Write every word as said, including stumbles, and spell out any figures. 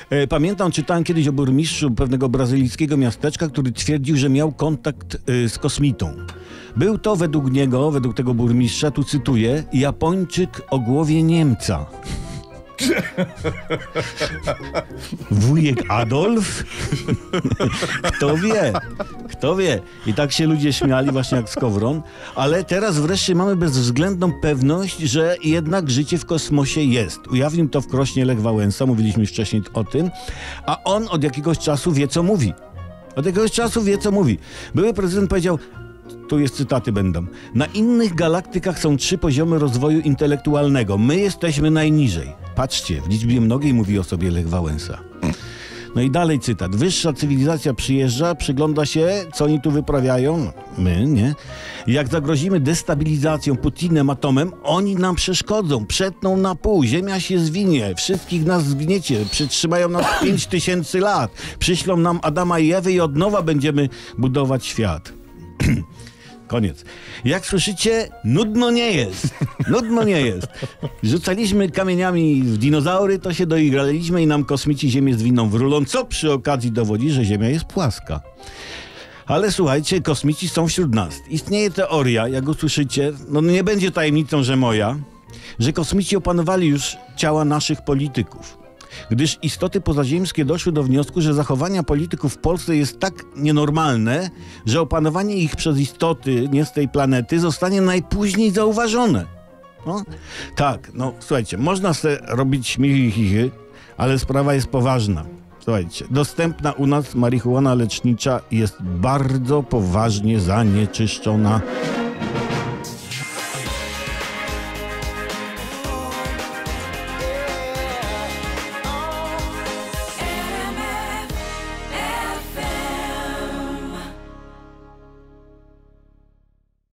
E, Pamiętam, czytałem kiedyś o burmistrzu pewnego brazylijskiego miasteczka, który twierdził, że miał kontakt e, z kosmitą. Był to według niego, według tego burmistrza, tu cytuję, Japończyk o głowie Niemca. Wujek Adolf? Kto wie? Kto wie? I tak się ludzie śmiali właśnie jak Skowron, ale teraz wreszcie mamy bezwzględną pewność, że jednak życie w kosmosie jest. Ujawnił to w Krośnie Lech Wałęsa, mówiliśmy już wcześniej o tym, a on od jakiegoś czasu wie, co mówi. Od jakiegoś czasu wie, co mówi. Były prezydent powiedział, tu jest cytaty będą, na innych galaktykach są trzy poziomy rozwoju intelektualnego. My jesteśmy najniżej. Patrzcie, w liczbie mnogiej mówi o sobie Lech Wałęsa. No i dalej cytat. Wyższa cywilizacja przyjeżdża, przygląda się, co oni tu wyprawiają. My, nie? Jak zagrozimy destabilizacją, Putinem, atomem, oni nam przeszkodzą, przetną na pół, ziemia się zwinie, wszystkich nas zgniecie, przytrzymają nas pięć tysięcy lat, przyślą nam Adama i Ewy i od nowa będziemy budować świat. Koniec. Jak słyszycie, nudno nie jest. Nudno nie jest. Rzucaliśmy kamieniami w dinozaury, to się doigraliśmy i nam kosmici Ziemię zwinną w rulon, co przy okazji dowodzi, że Ziemia jest płaska. Ale słuchajcie, kosmici są wśród nas. Istnieje teoria, jak usłyszycie, no nie będzie tajemnicą, że moja, że kosmici opanowali już ciała naszych polityków. Gdyż istoty pozaziemskie doszły do wniosku, że zachowania polityków w Polsce jest tak nienormalne, że opanowanie ich przez istoty nie z tej planety zostanie najpóźniej zauważone. No, tak, no słuchajcie, można sobie robić śmiechy, chichy, ale sprawa jest poważna. Słuchajcie, dostępna u nas marihuana lecznicza jest bardzo poważnie zanieczyszczona.